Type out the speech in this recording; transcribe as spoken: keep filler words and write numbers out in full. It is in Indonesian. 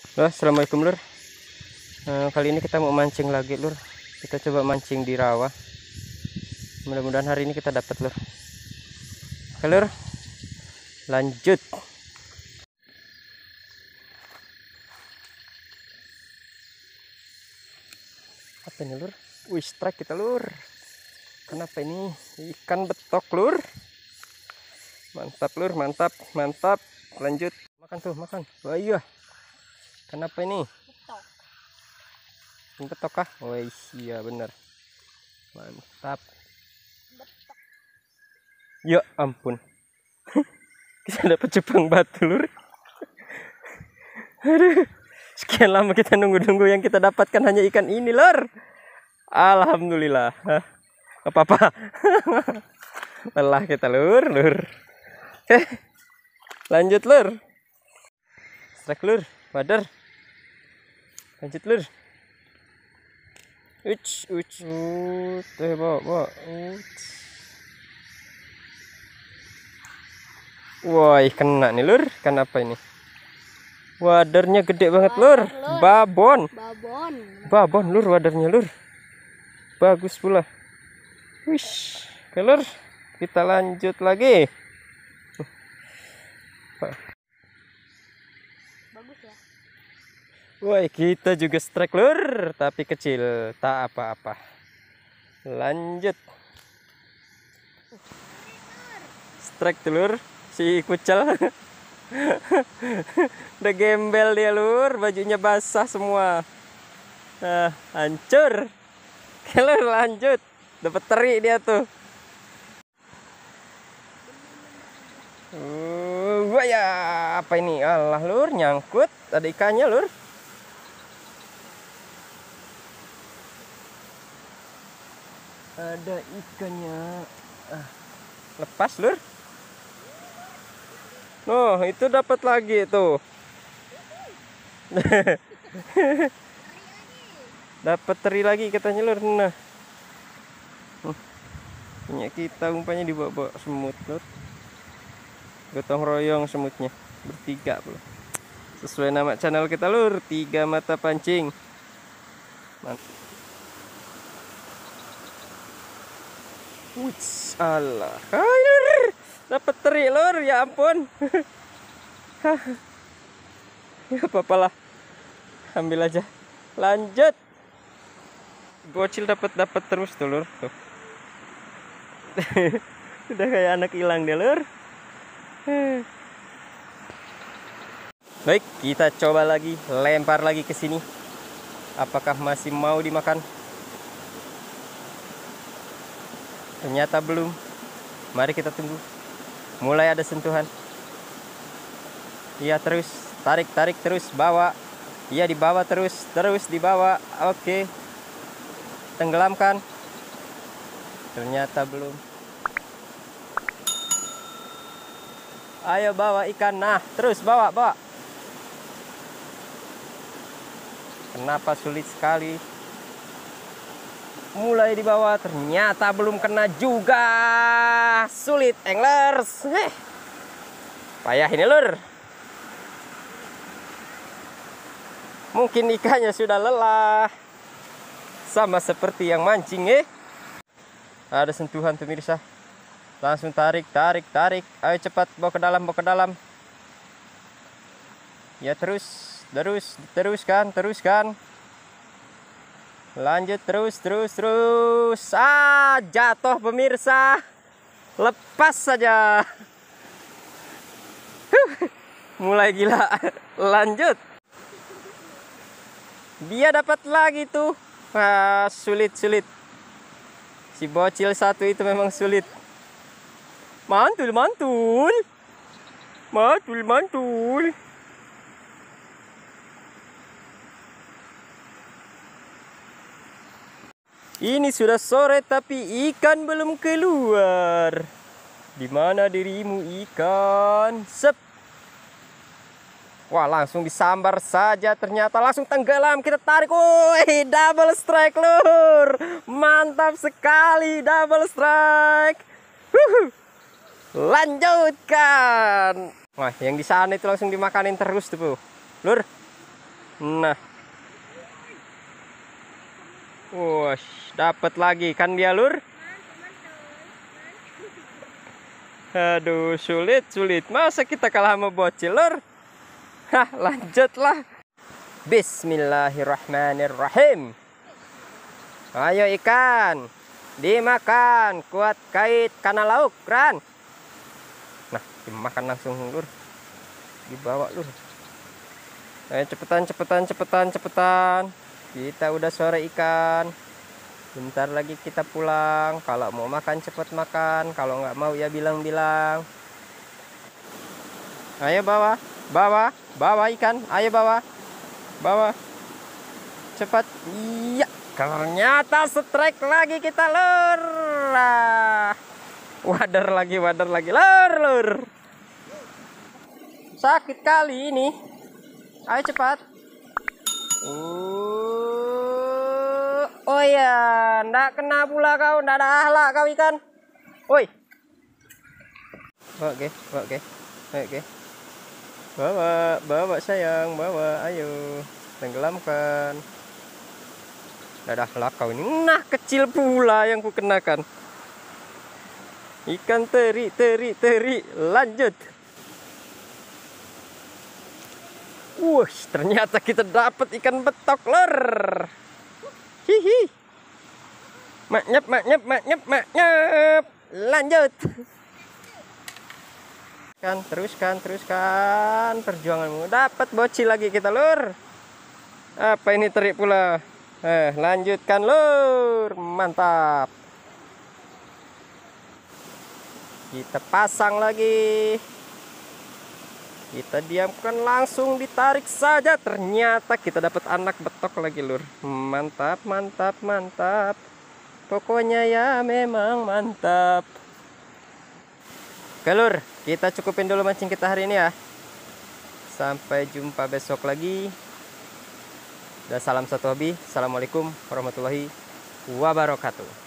Halo, assalamualaikum lur. Nah, kali ini kita mau mancing lagi lur. Kita coba mancing di rawa. Mudah-mudahan hari ini kita dapat lur. Oke lur, lanjut. Apa ini lur? Wih, strike kita lur. Kenapa ini? Ikan betok lur. Mantap lur, mantap, mantap. Lanjut. Makan tuh, makan. Wah iya. Kenapa ini? Betok. Betok kah? Oh iya bener. Mantap. Betok. Ya ampun. Kita dapat cupang batu lur. Aduh. Sekian lama kita nunggu-nunggu, yang kita dapatkan hanya ikan ini lur. Alhamdulillah. Gak apa-apa. Lelah kita lur, lur. Oke. Lanjut lur. Strike lur, wader. Lanjut lur. Uch, uch, uch, teh bawa, bawa, uch. Wah, kena nih lur. Kenapa ini? Wadernya gede banget lur. Babon. Babon. Babon lur, wadernya lur. Bagus pula. Wish, oke lur. Kita lanjut lagi. Bagus ya. Wah, kita juga strike lur, tapi kecil, tak apa-apa. Lanjut. Strike telur si kucel. Udah gembel dia lur, bajunya basah semua. Nah, hancur. Oke lur, lanjut. Dapat teri dia tuh. Uh, wah ya, apa ini? Allah lur, nyangkut. Ada ikannya lur. Ada ikannya. Ah, lepas lur. Oh, itu dapat lagi tuh. Dapat teri lagi katanya lur. Nah. Punya kita umpamanya dibawa-bawa semut lur. Gotong royong semutnya bertiga pula. Sesuai nama channel kita lur, tiga mata pancing. Mantap. Wuts, Allah. Hai, dapat teri lur, ya ampun. Ya apa-apalah. Ambil aja. Lanjut. Bocil dapat dapat terus tuh lur. Tuh. Udah kayak anak hilang deh lur. Baik, kita coba lagi, lempar lagi ke sini. Apakah masih mau dimakan? Ternyata belum. Mari kita tunggu. Mulai ada sentuhan. Iya, terus tarik, tarik terus, bawa. Iya, dibawa terus, terus dibawa. Oke. Tenggelamkan. Ternyata belum. Ayo bawa ikan. Nah, terus bawa, bawa. Kenapa sulit sekali? Mulai dibawa, ternyata belum kena juga. Sulit anglers. Eh. Payah ini lur. Mungkin ikannya sudah lelah. Sama seperti yang mancing eh. Ada sentuhan pemirsa. Langsung tarik, tarik, tarik. Ayo cepat, bawa ke dalam, bawa ke dalam. Ya terus, terus, teruskan, teruskan. Lanjut terus, terus, terus. Ah, jatuh pemirsa. Lepas saja. Mulai gila. Lanjut. Dia dapat lagi tuh. Ah, sulit, sulit. Si bocil satu itu memang sulit. Mantul, mantul. Mantul, mantul. Ini sudah sore tapi ikan belum keluar. Di mana dirimu ikan? Sep. Wah, langsung disambar saja, ternyata langsung tenggelam. Kita tarik. Woi, double strike lur. Mantap sekali, double strike. Huhu. Lanjutkan. Wah, yang di sana itu langsung dimakanin terus tuh, lur. Nah. Wah, dapat lagi kan dia, Lur. Aduh, sulit, sulit. Masa kita kalah sama bocil, Lur? Hah, lanjutlah. Bismillahirrahmanirrahim. Ayo ikan, dimakan. Kuat kait karena lauk, Ran. Nah, dimakan langsung, Lur. Dibawa, Lur. Ayo cepetan, cepetan, cepetan, cepetan. Kita udah sore ikan. Bentar lagi kita pulang. Kalau mau makan cepet makan. Kalau nggak mau ya bilang-bilang. Ayo bawa, bawa, bawa ikan. Ayo bawa, bawa. Cepat. Iya. Ternyata strike lagi kita, Lur. Ah. Wader lagi, wader lagi, Lur, Lur. Sakit kali ini. Ayo cepat. Uh, oh ya, ndak kena pula kau, ndak ada ahlak kau ikan. Woi. Oke, oke, oke. Bawa, bawa sayang, bawa, ayo. Tenggelamkan. Ndak ada ahlak kau ini. Nah, kecil pula yang ku kenakan. Ikan teri, teri, teri. Lanjut. Wah, ternyata kita dapat ikan betok, Lur. Hihi. Maknyep, maknyep, maknyep, maknyep. Lanjut. Kan, teruskan, teruskan perjuanganmu. Dapat bocil lagi kita, Lur. Apa ini terik pula? Eh, lanjutkan, Lur. Mantap. Kita pasang lagi. Kita diamkan, langsung ditarik saja. Ternyata kita dapat anak betok lagi, Lur. Mantap, mantap, mantap. Pokoknya ya memang mantap. Oke, Lur, kita cukupin dulu mancing kita hari ini ya. Sampai jumpa besok lagi. Dan salam satu hobi. Assalamualaikum warahmatullahi wabarakatuh.